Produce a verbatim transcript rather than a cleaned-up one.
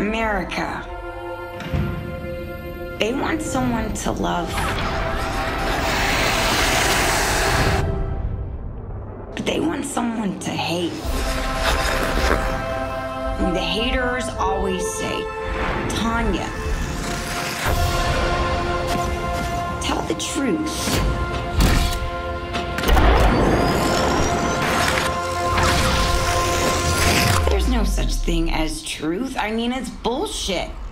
America. They want someone to love. But they want someone to hate. And the haters always say, Tonya, tell the truth. There's no such thing as truth. I mean, it's bullshit.